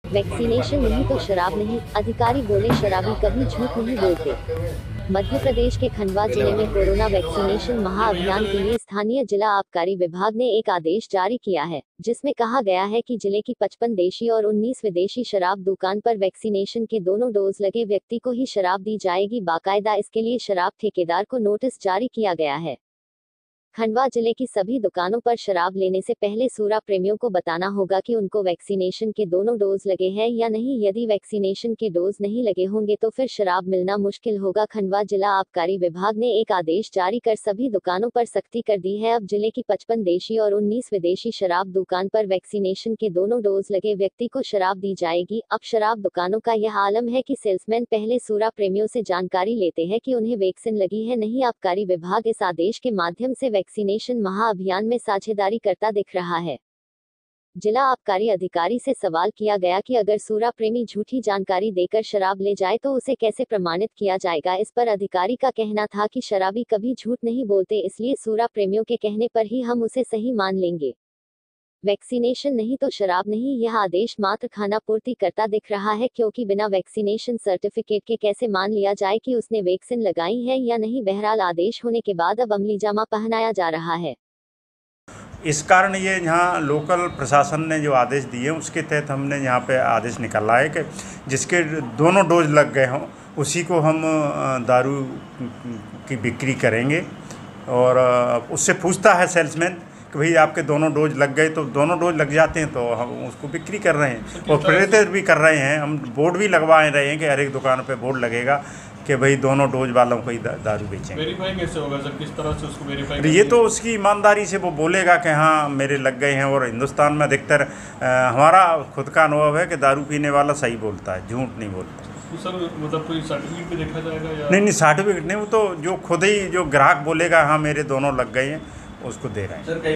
Vaccination नहीं तो शराब नहीं, अधिकारी बोले शराबी कभी झूठ नहीं बोलते। मध्य प्रदेश के खंडवा जिले में कोरोना वैक्सीनेशन महाअभियान के लिए स्थानीय जिला आबकारी विभाग ने एक आदेश जारी किया है, जिसमें कहा गया है कि जिले की 55 देशी और 19 विदेशी शराब दुकान पर वैक्सीनेशन के दोनों डोज लगे व्यक्ति को ही शराब दी जाएगी। बाकायदा इसके लिए शराब ठेकेदार को नोटिस जारी किया गया है। खंडवा जिले की सभी दुकानों पर शराब लेने से पहले सूरा प्रेमियों को बताना होगा कि उनको वैक्सीनेशन के दोनों डोज लगे हैं या नहीं। यदि वैक्सीनेशन के डोज नहीं लगे होंगे तो फिर शराब मिलना मुश्किल होगा। खंडवा जिला आबकारी विभाग ने एक आदेश जारी कर सभी दुकानों पर सख्ती कर दी है। अब जिले की 55 देशी और 19 विदेशी शराब दुकान पर वैक्सीनेशन के दोनों डोज लगे व्यक्ति को शराब दी जाएगी। अब शराब दुकानों का यह आलम है कि सेल्समैन पहले सूरा प्रेमियों से जानकारी लेते हैं कि उन्हें वैक्सीन लगी है नहीं। आबकारी विभाग इस आदेश के माध्यम से वैक्सीनेशन महाअभियान में साझेदारी करता दिख रहा है। जिला आबकारी अधिकारी से सवाल किया गया कि अगर सूरा प्रेमी झूठी जानकारी देकर शराब ले जाए तो उसे कैसे प्रमाणित किया जाएगा। इस पर अधिकारी का कहना था कि शराबी कभी झूठ नहीं बोलते, इसलिए सूरा प्रेमियों के कहने पर ही हम उसे सही मान लेंगे। वैक्सीनेशन नहीं तो शराब नहीं, यह आदेश मात्र खानापूर्ति करता दिख रहा है, क्योंकि बिना वैक्सीनेशन सर्टिफिकेट के कैसे मान लिया जाए कि उसने वैक्सीन लगाई है या नहीं। बहरहाल आदेश होने के बाद अब अमलीजामा पहनाया जा रहा है। इस कारण ये यहाँ लोकल प्रशासन ने जो आदेश दिए उसके तहत हमने यहाँ पे आदेश निकाला है कि जिसके दोनों डोज लग गए हों उसी को हम दारू की बिक्री करेंगे। और उससे पूछता है सेल्समैन कि भाई आपके दोनों डोज लग गए, तो दोनों डोज लग जाते हैं तो हम उसको बिक्री कर रहे हैं और प्रेरित भी कर रहे हैं। हम बोर्ड भी लगवा रहे हैं कि हर एक दुकान पे बोर्ड लगेगा कि भाई दोनों डोज वालों को ही दारू बेचेंगे। वेरीफाई कैसे होगा सर, किस तरह से उसको वेरीफाई? ये तो उसकी ईमानदारी से वो बोलेगा कि हाँ मेरे लग गए हैं। और हिंदुस्तान में अधिकतर हमारा खुद का अनुभव है कि दारू पीने वाला सही बोलता है, झूठ नहीं बोलता। तो सर मतलब कोई सर्टिफिकेट भी देखा जाएगा या? नहीं, सर्टिफिकेट नहीं, वो तो जो खुद ही जो ग्राहक बोलेगा हाँ मेरे दोनों लग गए हैं उसको दे रहे हैं।